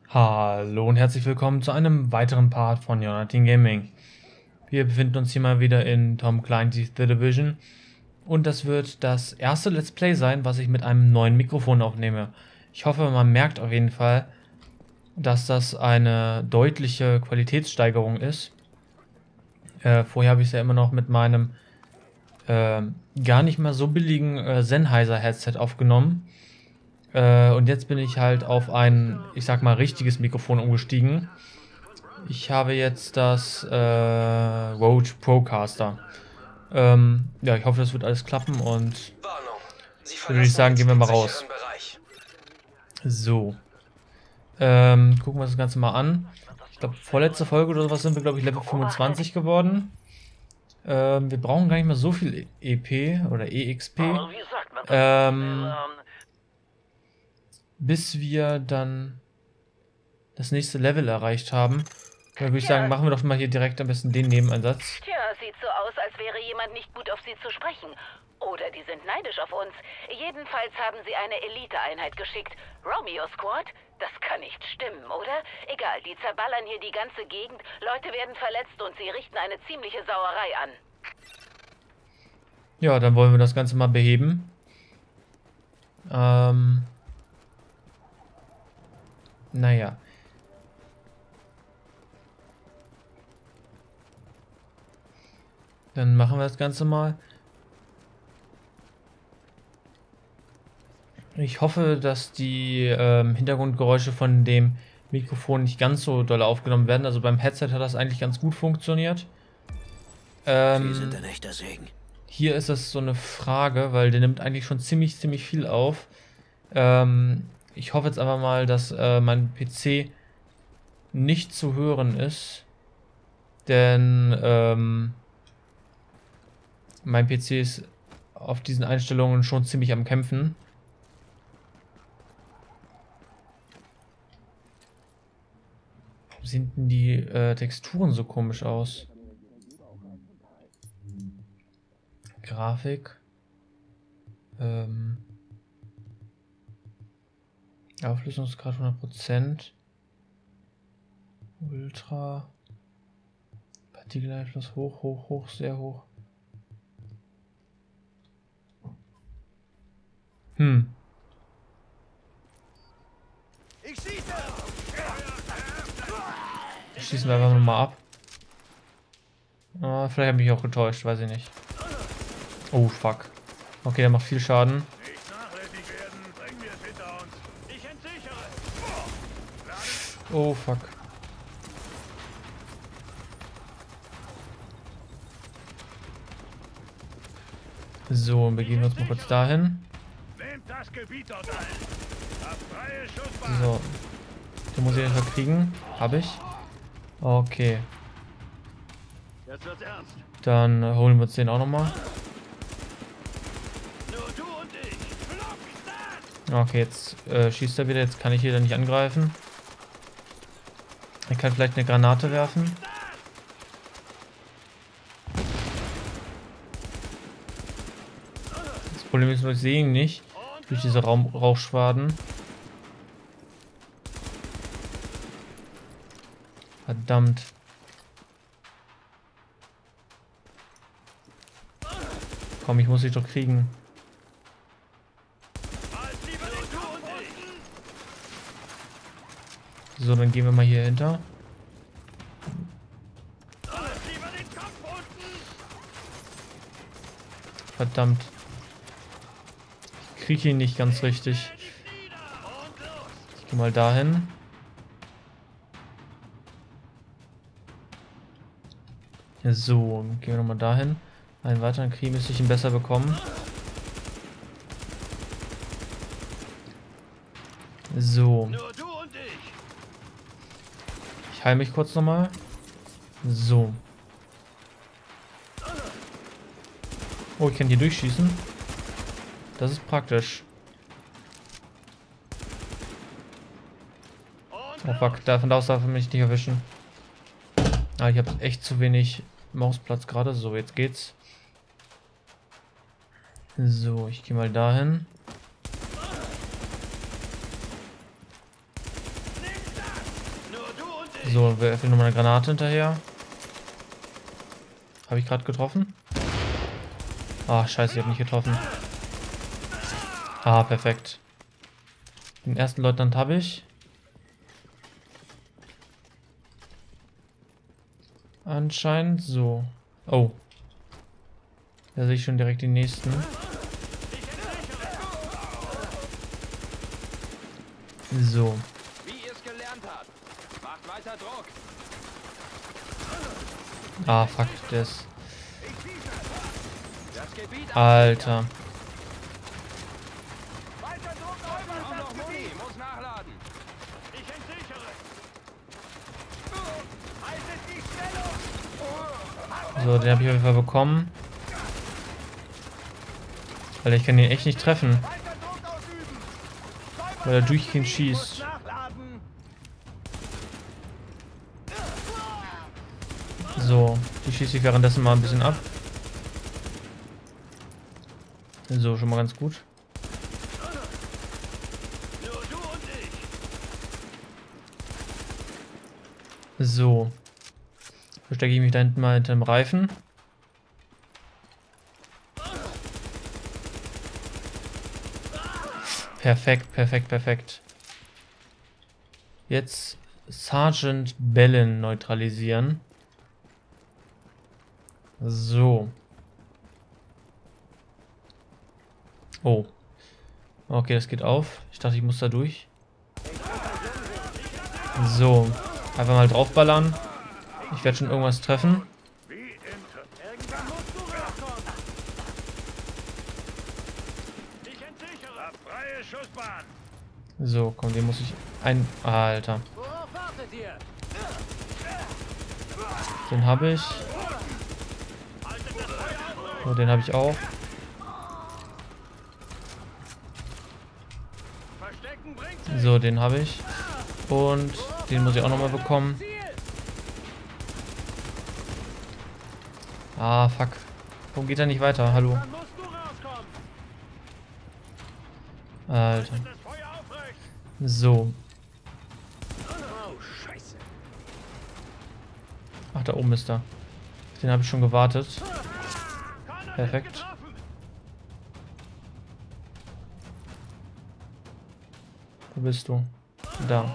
Hallo und herzlich willkommen zu einem weiteren Part von Jonathan Gaming. Wir befinden uns hier mal wieder in Tom Clancy's The Division und das wird das erste Let's Play sein, was ich mit einem neuen Mikrofon aufnehme. Ich hoffe, man merkt auf jeden Fall, dass das eine deutliche Qualitätssteigerung ist. Vorher habe ich es ja immer noch mit meinem gar nicht mal so billigen Sennheiser Headset aufgenommen. Und jetzt bin ich halt auf ein, ich sag mal, richtiges Mikrofon umgestiegen. Ich habe jetzt das Rode Procaster. Ja, ich hoffe, das wird alles klappen und würde ich sagen, gehen wir mal raus. So. Gucken wir das Ganze mal an. Ich glaube, vorletzte Folge oder sowas sind wir, glaube ich, Level 25 geworden. Wir brauchen gar nicht mehr so viel EP oder EXP. Bis wir dann das nächste Level erreicht haben. Da würde ich sagen, machen wir doch mal hier direkt am besten den Nebeneinsatz. Tja, sieht so aus, als wäre jemand nicht gut auf sie zu sprechen. Oder die sind neidisch auf uns. Jedenfalls haben sie eine Elite-Einheit geschickt. Romeo Squad? Das kann nicht stimmen, oder? Egal, die zerballern hier die ganze Gegend, Leute werden verletzt und sie richten eine ziemliche Sauerei an. Ja, dann wollen wir das Ganze mal beheben. Naja. Dann machen wir das Ganze mal. Ich hoffe, dass die Hintergrundgeräusche von dem Mikrofon nicht ganz so doll aufgenommen werden. Also beim Headset hat das eigentlich ganz gut funktioniert. Sie sind ein echter Segen. Hier ist das so eine Frage, weil der nimmt eigentlich schon ziemlich viel auf. Ich hoffe jetzt einfach mal, dass mein PC nicht zu hören ist. Denn mein PC ist auf diesen Einstellungen schon ziemlich am Kämpfen. Warum sehen denn die Texturen so komisch aus? Grafik. Auflösungsgrad 100%. Ultra. Partikeleinfluss hoch, sehr hoch. Schießen wir einfach mal ab. Vielleicht habe ich mich auch getäuscht, weiß ich nicht. Oh, fuck. Okay, der macht viel Schaden. Oh, fuck. So, und begeben wir uns mal kurz dahin. So. Den muss ich einfach kriegen. Habe ich. Okay. Dann holen wir uns den auch nochmal. Okay, jetzt schießt er wieder. Jetzt kann ich hier dann nicht angreifen. Ich kann vielleicht eine Granate werfen. Das Problem ist nur, ich sehe ihn nicht. Durch diese Rauchschwaden. Verdammt. Komm, ich muss dich doch kriegen. So, dann gehen wir mal hier hinter. Verdammt. Ich kriege ihn nicht ganz richtig. Ich gehe mal dahin. So, gehen wir nochmal dahin. Einen weiteren Krieg müsste ich ihn besser bekommen. So. Ich heile mich kurz nochmal. So. Oh, ich kann hier durchschießen. Das ist praktisch. Oh fuck, davon darf er mich nicht erwischen. Ah, ich habe echt zu wenig Mausplatz gerade. So, jetzt geht's. So, ich gehe mal dahin. So, werfe nochmal eine Granate hinterher. Habe ich gerade getroffen? Ah, scheiße, ich habe nicht getroffen. Ah, perfekt. Den ersten Leutnant habe ich. Anscheinend so. Oh. Da sehe ich schon direkt die nächsten. So. Wie ihr es gelernt habt. Macht weiter Druck. Ah, fuck, das. Das Gebiet Alter. weiter Druck auf das Gebiet. Muss nachladen. Ich entsichere. Haltet die Stellung. So, den habe ich auf jeden Fall bekommen. Weil ich kann ihn echt nicht treffen. Weiter Druck ausüben. Weil er durchgehend schießt. Nachladen. So, die schieße ich währenddessen mal ein bisschen ab. So, schon mal ganz gut. Nur du und ich. So. Verstecke ich mich da hinten mal hinter dem Reifen. Perfekt, perfekt, perfekt. Jetzt Sergeant Bellen neutralisieren. So. Oh. Okay, das geht auf. Ich dachte, ich muss da durch. So. Einfach mal draufballern. Ich werde schon irgendwas treffen. Irgendwann musst du rauskommen. Ich entsichere. Freie Schussbahn. So, komm, den muss ich ein... Alter. Worauf wartet ihr? Den habe ich. Haltet das Feuer auf. So, den habe ich auch. Verstecken bringt sich. So, den habe ich. Und den muss ich auch nochmal bekommen. Ziel. Ah, fuck. Warum geht er nicht weiter? Hallo. Dann musst du rauskommen. Alter. Das Feuer aufrecht. So. Oh, Scheiße. Ach, da oben ist er. Den habe ich schon gewartet. Connor Perfekt. ist getroffen. Wo bist du? Da.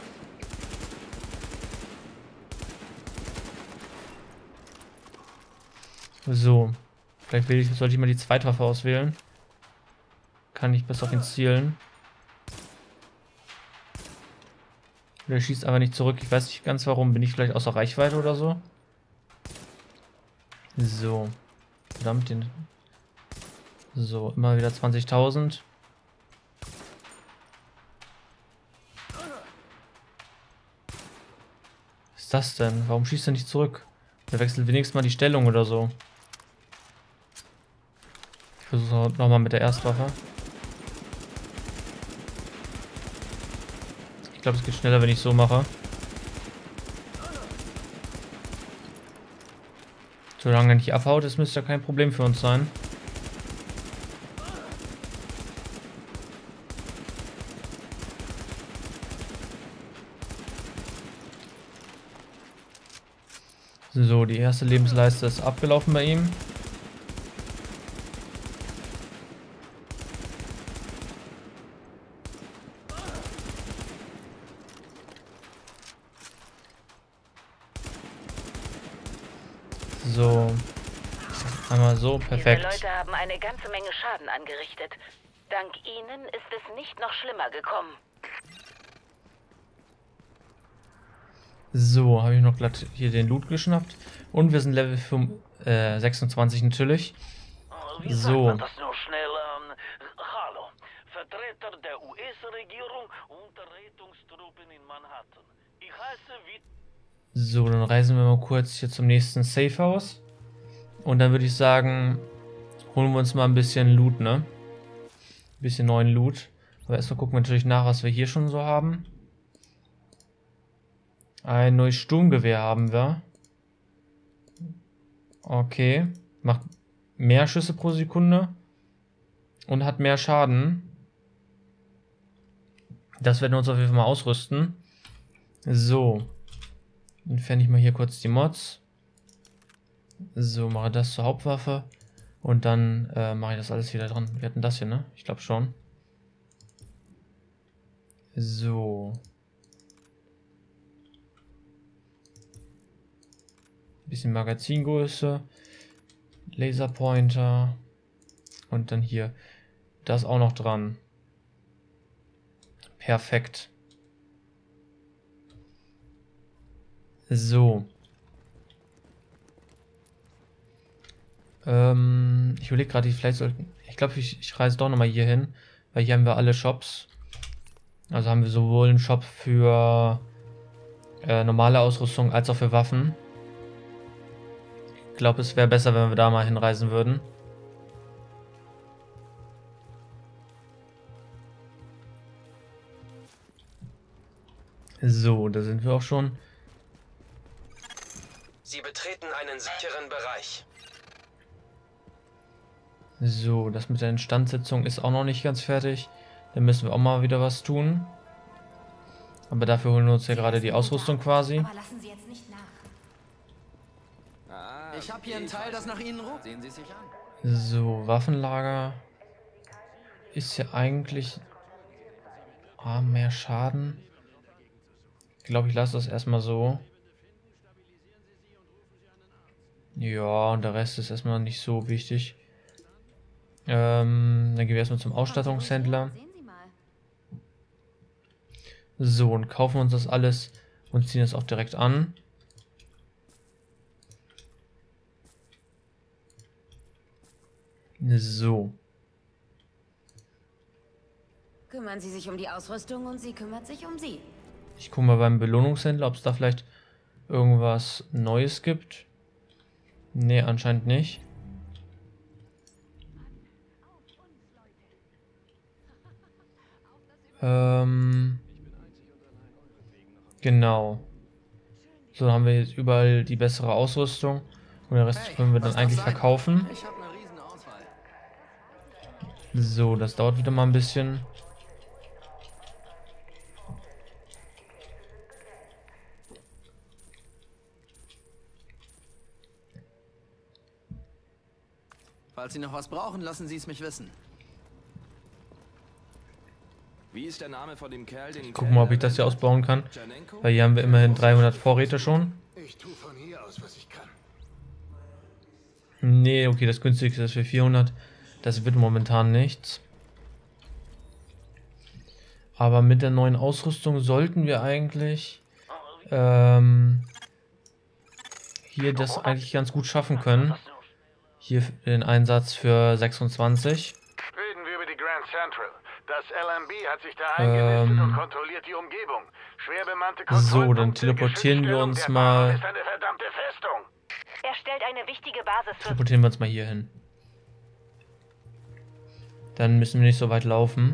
So. Vielleicht sollte ich mal die Zweitwaffe auswählen. Kann ich besser auf ihn zielen. Der schießt aber nicht zurück. Ich weiß nicht ganz warum. Bin ich vielleicht außer Reichweite oder so? So. Verdammt, den... So, immer wieder 20.000. Was ist das denn? Warum schießt er nicht zurück? Der wechselt wenigstens mal die Stellung oder so. Ich versuche nochmal mit der Erstwaffe. Ich glaube, es geht schneller, wenn ich so mache. Solange er nicht abhaut, das müsste ja kein Problem für uns sein. So, die erste Lebensleiste ist abgelaufen bei ihm. So. Einmal so, Diese perfekt. Leute haben eine ganze Menge Schaden angerichtet. Dank ihnen ist es nicht noch schlimmer gekommen. So, habe ich noch glatt hier den Loot geschnappt. Und wir sind Level 26 natürlich. Wie So. sagt man das nur schnell? Hallo, Vertreter der US-Regierung und der Rettungstruppen in Manhattan. Ich heiße wie... So, dann reisen wir mal kurz hier zum nächsten Safe House. Und dann würde ich sagen, holen wir uns mal ein bisschen Loot, ne? Ein bisschen neuen Loot. Aber erstmal gucken wir natürlich nach, was wir hier schon so haben. Ein neues Sturmgewehr haben wir. Okay. Macht mehr Schüsse pro Sekunde. Und hat mehr Schaden. Das werden wir uns auf jeden Fall mal ausrüsten. So. Entferne ich mal hier kurz die Mods. So, mache das zur Hauptwaffe. Und dann mache ich das alles wieder dran. Wir hatten das hier, ne? Ich glaube schon. So. Bisschen Magazingröße. Laserpointer. Und dann hier. Das auch noch dran. Perfekt. So. Ich überlege gerade, vielleicht sollten. Ich glaube, ich reise doch nochmal hier hin. Weil hier haben wir alle Shops. Also haben wir sowohl einen Shop für normale Ausrüstung als auch für Waffen. Ich glaube, es wäre besser, wenn wir da mal hinreisen würden. So, da sind wir auch schon. Sie betreten einen sicheren Bereich. So, das mit der Instandsetzung ist auch noch nicht ganz fertig. Da müssen wir auch mal wieder was tun. Aber dafür holen wir uns ja gerade die Ausrüstung quasi. Aber lassen Sie jetzt nicht nach. Ich habe hier einen Teil, das nach Ihnen ruft. Sehen Sie sich an. So, Waffenlager ist ja eigentlich mehr Schaden. Ich glaube, ich lasse das erstmal so. Ja, und der Rest ist erstmal nicht so wichtig. Dann gehen wir erstmal zum Ausstattungshändler. So, und kaufen uns das alles und ziehen es auch direkt an. So. Kümmern Sie sich um die Ausrüstung und sie kümmert sich um Sie. Ich gucke mal beim Belohnungshändler, ob es da vielleicht irgendwas Neues gibt. Nee, anscheinend nicht. Genau. So haben wir jetzt überall die bessere Ausrüstung. Und den Rest können wir dann eigentlich verkaufen. Ich habe eine riesen Auswahl. So, das dauert wieder mal ein bisschen. Falls Sie noch was brauchen, lassen Sie es mich wissen. Wie ist der Name von dem Kerl, den Gucken mal, ob ich das hier ausbauen kann. Weil hier haben wir immerhin 300 Vorräte schon. Ich tue von hier aus, was ich kann. Nee, okay, das günstigste ist für 400. Das wird momentan nichts. Aber mit der neuen Ausrüstung sollten wir eigentlich hier das eigentlich ganz gut schaffen können. Hier den Einsatz für 26. Reden wir über die Grand Central. Das LMB hat sich da eingenistet und kontrolliert die Umgebung. Schwer bemannte So, dann teleportieren wir uns mal. Ist eine verdammte Festung. Er stellt eine wichtige Basis für... Teleportieren wir uns mal hier hin. Dann müssen wir nicht so weit laufen.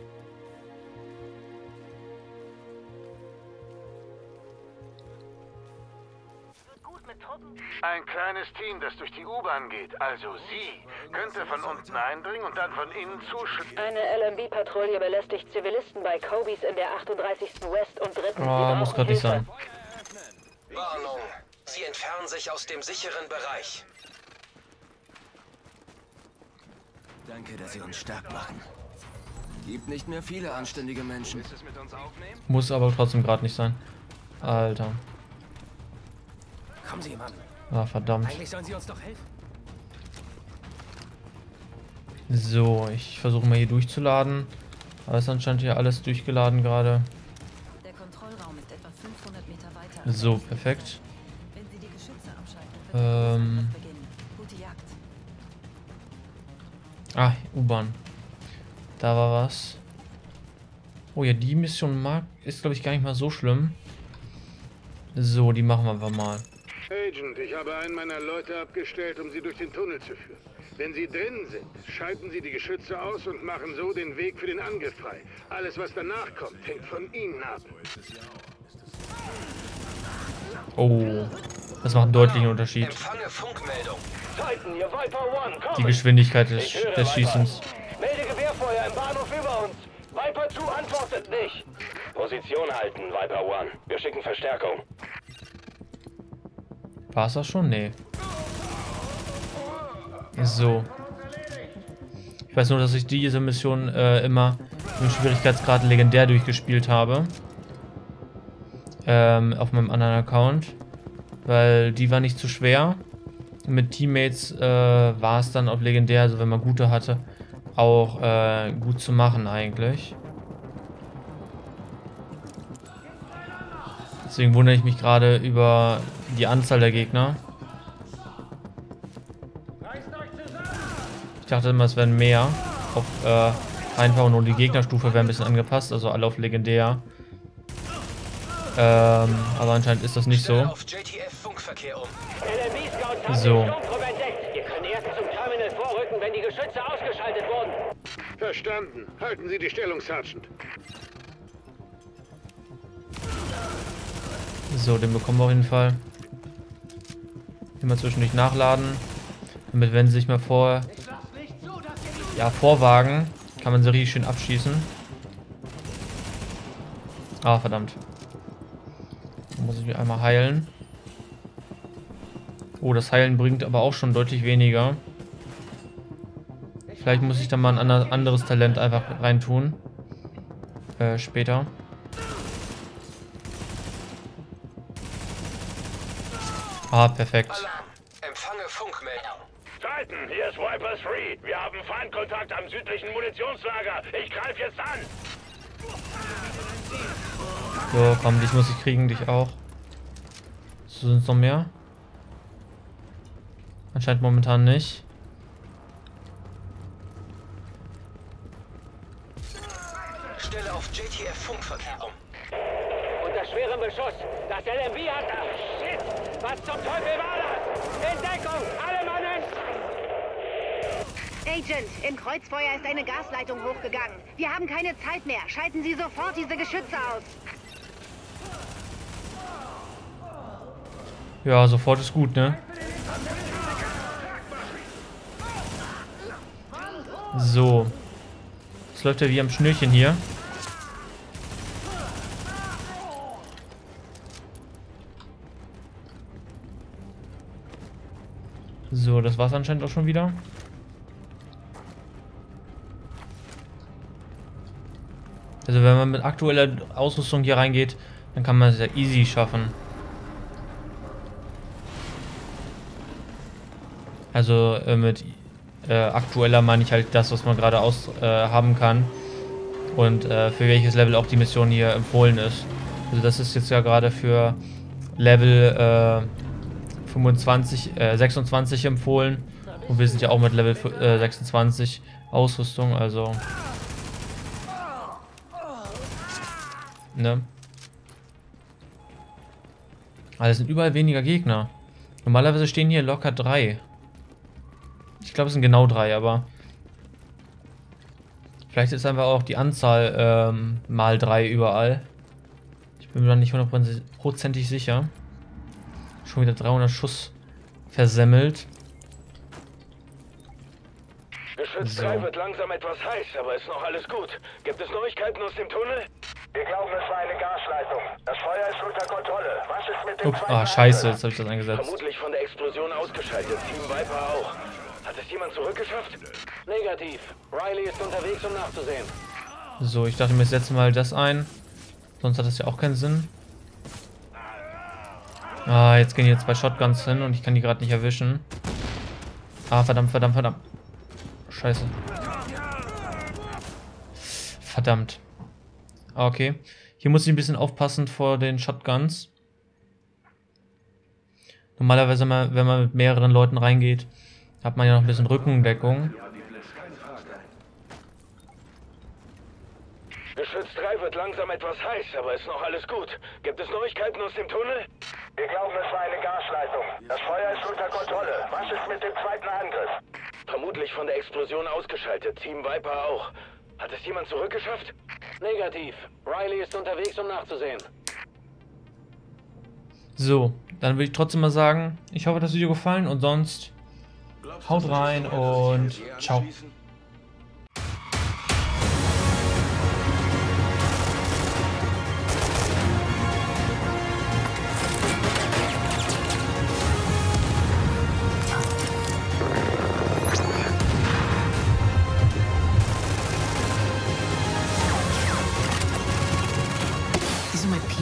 Ein kleines Team, das durch die U-Bahn geht, also Sie, könnte von unten eindringen und dann von innen zuschlagen. Eine LMB-Patrouille belästigt Zivilisten bei Kobe's in der 38. West und 3. Oh, muss gerade nicht sein. Warnung. Sie entfernen sich aus dem sicheren Bereich. Danke, dass Sie uns stark machen. Gibt nicht mehr viele anständige Menschen. Willst du es mit uns aufnehmen? Muss aber trotzdem gerade nicht sein. Alter. Kommen Sie, Mann. Ah, verdammt. Eigentlich sollen Sie uns doch helfen. So, ich versuche mal hier durchzuladen. Aber ist anscheinend hier alles durchgeladen gerade. Der Kontrollraum ist etwa 500 Meter weiter. So, perfekt. Wenn Sie die Geschütze abschalten, beginnen. Gute Jagd. Ah, U-Bahn. Da war was. Oh ja, die Mission ist, glaube ich, gar nicht mal so schlimm. So, die machen wir einfach mal. Agent, ich habe einen meiner Leute abgestellt, um Sie durch den Tunnel zu führen. Wenn Sie drin sind, schalten Sie die Geschütze aus und machen so den Weg für den Angriff frei. Alles, was danach kommt, hängt von Ihnen ab. Oh, das macht einen deutlichen Unterschied. Empfange Funkmeldung. Titan, ihr Viper One, komm! Die Geschwindigkeit des Schießens. Melde Gewehrfeuer im Bahnhof über uns! Viper 2 antwortet nicht! Position halten, Viper One. Wir schicken Verstärkung. War es das schon? Nee. So. Ich weiß nur, dass ich diese Mission immer im Schwierigkeitsgrad legendär durchgespielt habe. Auf meinem anderen Account. Weil die war nicht zu schwer. Mit Teammates war es dann auf legendär, also wenn man gute hatte, auch gut zu machen eigentlich. Deswegen wundere ich mich gerade über die Anzahl der Gegner. Ich dachte immer, es wären mehr. Auf einfach nur die Gegnerstufe wäre ein bisschen angepasst, also alle auf legendär. Aber anscheinend ist das nicht so. Auf JTF-Funkverkehr um. So. Wir können erst zum Terminal vorrücken, wenn die Geschütze ausgeschaltet wurden. Verstanden. Halten Sie die Stellung, Sergeant. So, den bekommen wir auf jeden Fall. Immer zwischendurch nachladen. Damit, wenn sie sich mal vorwagen, kann man sie richtig schön abschießen. Ah, verdammt. Da muss ich mich einmal heilen. Oh, das Heilen bringt aber auch schon deutlich weniger. Vielleicht muss ich da mal ein anderes Talent einfach reintun. Später. Ah, perfekt. Alarm. Empfange Funkmeldung. Titan, hier ist Viper 3. Wir haben Feindkontakt am südlichen Munitionslager. Ich greife jetzt an. So, komm, dich muss ich kriegen, dich auch. So, sind es noch mehr? Anscheinend momentan nicht. Stelle auf JTF-Funkverkehr um. Unter schwerem Beschuss. Das LMB hat... Ach, shit! Was zum Teufel war das? In Deckung! Alle Mannen! Agent, im Kreuzfeuer ist eine Gasleitung hochgegangen. Wir haben keine Zeit mehr. Schalten Sie sofort diese Geschütze aus. Ja, sofort ist gut, ne? So. Es läuft ja wie am Schnürchen hier. So, das war's anscheinend auch schon wieder. Also wenn man mit aktueller Ausrüstung hier reingeht, dann kann man es ja easy schaffen. Also mit aktueller meine ich halt das, was man gerade haben kann. Und für welches Level auch die Mission hier empfohlen ist. Also das ist jetzt ja gerade für Level 26 empfohlen. Und wir sind ja auch mit Level 26 Ausrüstung, also... Ne? Aber es sind überall weniger Gegner. Normalerweise stehen hier locker 3. Ich glaube, es sind genau 3, aber... Vielleicht ist einfach auch die Anzahl mal 3 überall. Ich bin mir da nicht hundertprozentig sicher. Schon wieder 300 Schuss versemmelt. Geschütz 3 wird langsam etwas heiß, aber ist noch alles gut. Gibt es Neuigkeiten aus dem Tunnel? Wir glauben, es war eine Gasleitung. Das Feuer ist unter Kontrolle. Was ist mit dem Ups, ah, scheiße, jetzt habe ich das eingesetzt. Vermutlich von der Explosion ausgeschaltet. Team Viper auch. Hat es jemand zurückgeschafft? Negativ. Riley ist unterwegs, um nachzusehen. So, ich dachte mir, ich setze mal das ein. Sonst hat das ja auch keinen Sinn. Ah, jetzt gehen hier 2 Shotguns hin und ich kann die gerade nicht erwischen. Ah, verdammt, verdammt, verdammt. Scheiße. Verdammt. Okay. Hier muss ich ein bisschen aufpassen vor den Shotguns. Normalerweise, wenn man mit mehreren Leuten reingeht, hat man ja noch ein bisschen Rückendeckung. Geschütz 3 wird langsam etwas heiß, aber ist noch alles gut. Gibt es Neuigkeiten aus dem Tunnel? Wir glauben, es war eine Gasleitung. Das Feuer ist unter Kontrolle. Was ist mit dem zweiten Angriff? Vermutlich von der Explosion ausgeschaltet. Team Viper auch. Hat es jemand zurückgeschafft? Negativ. Riley ist unterwegs, um nachzusehen. So, dann würde ich trotzdem mal sagen, ich hoffe, das Video gefallen und sonst haut rein und ciao.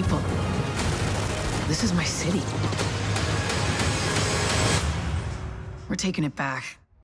people. This is my city. We're taking it back.